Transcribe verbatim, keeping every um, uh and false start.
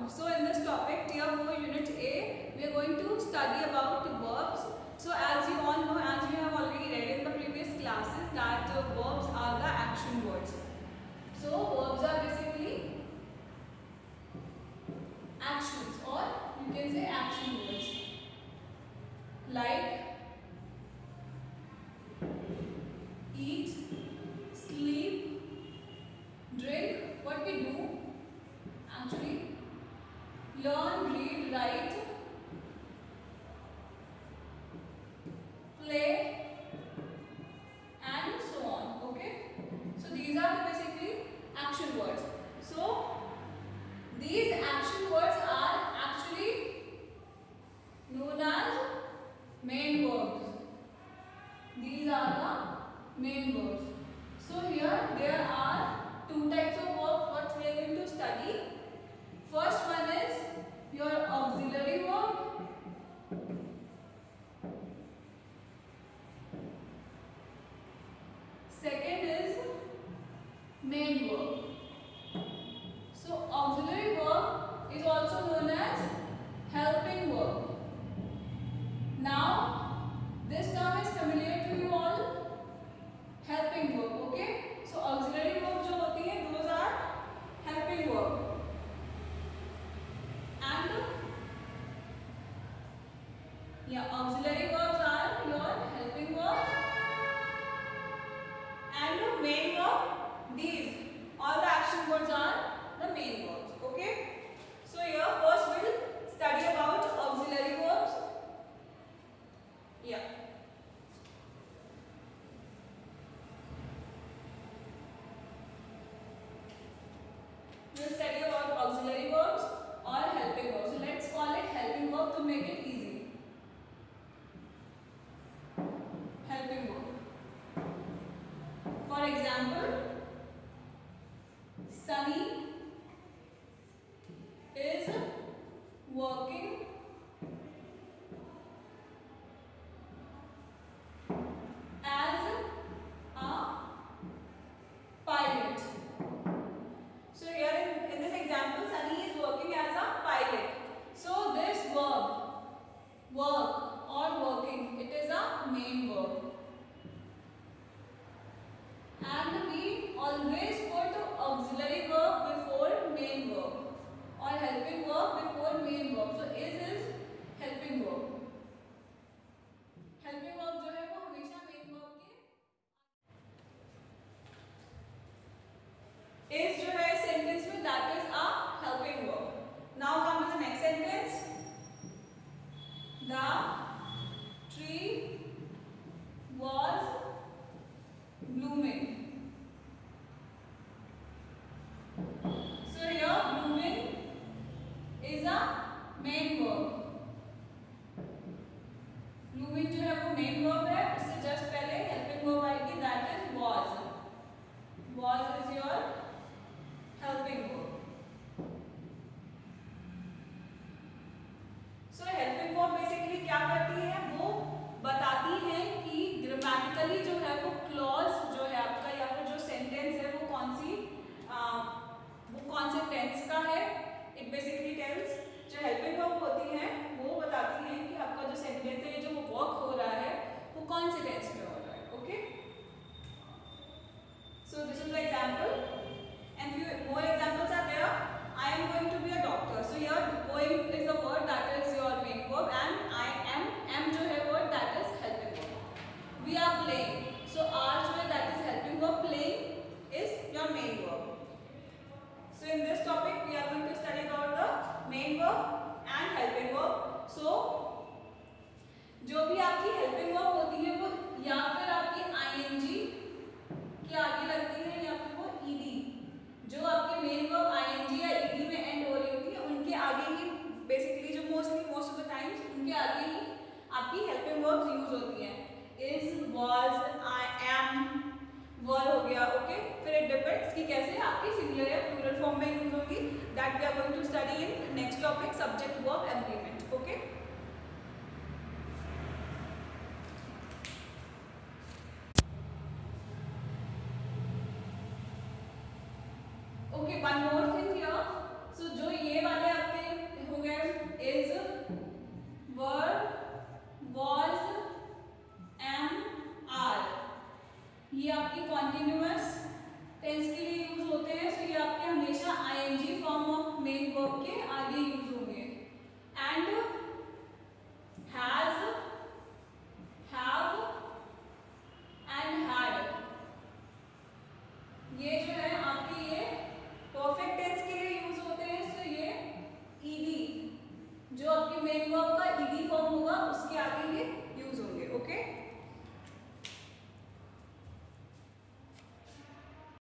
about. So in this topic, tier four unit A, we are going to study about verbs. So as you all know, as you have already read in the previous classes, that uh, verbs are the action words. So verbs are basically actions, or you can say action words, like eat, sleep, drink. What we do actually, learn, read, write, play, and so on. Okay, so these are the basically action words. So these action words are actually known as main verbs. These are the main verbs. So here there are two types of verbs what we are going to study. First one is your auxiliary verb. Second is main verb. So auxiliary verb is also known as helping verb. Now this term is familiar to you all, helping verb. Okay, so auxiliary verb जो होती है, those are helping verb, and yeah, auxiliary verbs are your helping verb and main verb. These all the action words are the main verbs. Okay, so here first we'll study about auxiliary verbs. Yeah. We'll study about auxiliary verbs or helping verbs. So let's call it helping verb to make it easy. Helping verb. For example, Sunny is working as a pilot. So here in, in this example, Sunny is working as a pilot. So this verb, work or working, it is a main verb. And we always put auxiliary verb before main verb or helping verb before main verb. So is is helping verb. Helping verb जो है वो हमेशा main verb के is जो है sentence में, that is a helping verb. Now come to the next sentence. The tree was blooming. So here blooming is a main verb. Blooming जो है वो main verb है, उससे just पहले helping verb आएगी, that is was. Was is your helping verb. So helping verb basically क्या करती है, वो बताती है कि ग्रामेटिकली जो है वो क्लॉज जो है आपका या फिर जो सेंटेंस है वो कौन सी आ, वो कौन से टेंस का है. इट बेसिकली टेल्स, जो हेल्पिंग वर्ब होती है वो बताती है कि आपका जो सेंटेंस है, जो वो वर्क हो रहा है वो कौन से टेंस में हो रहा है. Okay, so this is the example and few more examples are there. I am going to be a doctor. So here going is a word, that is your main verb, and I am, am जो है word, that is helping verb. We are playing. So are जो है that is helping verb, playing is your main verb. So in this topic we are going to study about the main verb and helping verb. So जो भी आपकी helping verb होती है वो या फिर आपकी ing के आगे लगती है या फिर वो ed. जो आपके मेन वर्ब ing या ed में एंड हो रही होती है उनके आगे ही बेसिकली, जो mostly most of the times उनके आगे ही आपकी हेल्पिंग वर्ब्स यूज होती हैं. Is, was, I am, were हो गया. ओके, फिर इट डिपेंड्स कि कैसे आपकी सिंगुलर या प्लूरल फॉर्म में यूज होगी. That we are going to study in next topic, subject verb agreement. Okay, okay, one more thing here. So जो ये वाले आपके कॉन्टिन्यूअस टेंस के लिए यूज होते हैं, सो ये आपके हमेशा ING form of main verb के आगे यूज होंगे। एंड